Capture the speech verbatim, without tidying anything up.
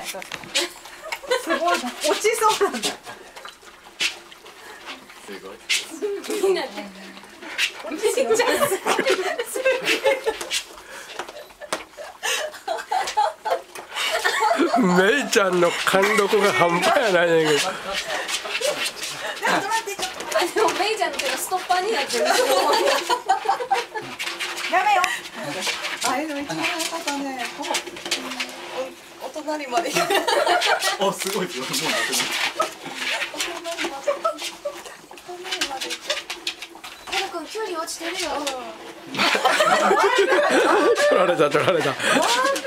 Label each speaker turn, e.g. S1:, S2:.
S1: すごいな、落ちそうなんだ。
S2: すごい。
S3: 気になって。落ちちゃう。
S4: めいちゃんの貫禄が半端やないねんけど。
S3: あ、でもメイちゃんの手がストッパーになってる。
S1: やめよ。あれの一番良かったね。お、お隣まで。
S2: お、すごいすごい。もうなくなる。
S3: コロ君距離落ちてるよ。
S4: 取られた取られた。
S1: なんで